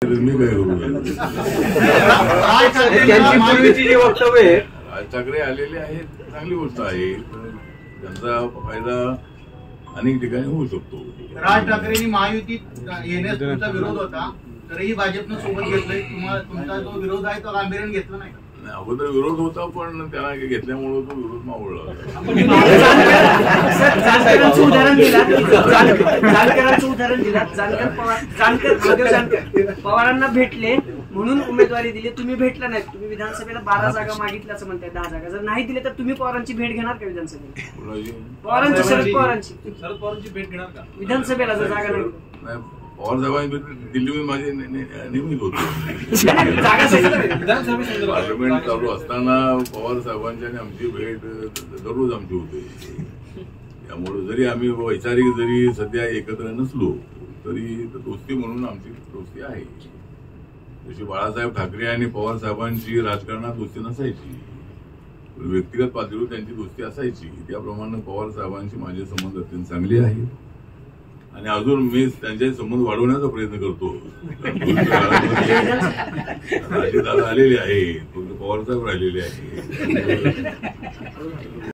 तर मी काय करू? राज ठाकरे आलेले आहेत, चांगली गोष्ट आहे. त्यांचा फायदा अनेक ठिकाणी होऊ शकतो. राज ठाकरेंनी महायुतीत येण्यास तुमचा विरोध होता, तरीही भाजपनं सोबत घेतलंय. तुमचा जो विरोध आहे तो गांभीर्याने घेतला नाही. अगोदर विरोध होता, पण त्याला घेतल्यामुळे तो विरोध मावळला. जानकरांचं उदाहरण दिलं. जानकर पवारांना भेटले म्हणून उमेदवारी दिली, तुम्ही भेटला नाही. तुम्ही विधानसभेला 12 जागा मागितल्याचं म्हणताय, 10 जागा जर नाही दिले तर तुम्ही पवारांची भेट घेणार का विधानसभेला? पवारांची, शरद पवारांची भेट घेणार का विधानसभेला जर जागा नाही? पवार साहेबांनी दिल्लीमध्ये माझे नेहमीच होतो. पार्लमेंट चालू असताना पवार साहेबांची आणि आमची भेट दररोज आमची होते. त्यामुळे जरी आम्ही वैचारिक जरी सध्या एकत्र नसलो तरी दोस्ती म्हणून आमची दोस्ती आहे. जशी बाळासाहेब ठाकरे आणि पवार साहेबांची राजकारणात दोस्ती नसायची, व्यक्तिगत पातळीवर त्यांची दोस्ती असायची. त्याप्रमाणे पवार साहेबांशी माझे संबंध अत्यंत चांगले आहेत आणि अजून मी त्यांचे संबंध वाढवण्याचा प्रयत्न करतो. दादा आलेले आहेत, पवार साहेब राहिलेले आहेत.